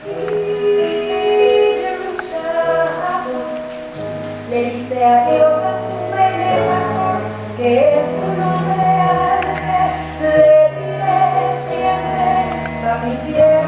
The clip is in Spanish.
y Yerushalayim. Le dice adiós a su benefactor, que es un hombre al que le diré siempre, papi.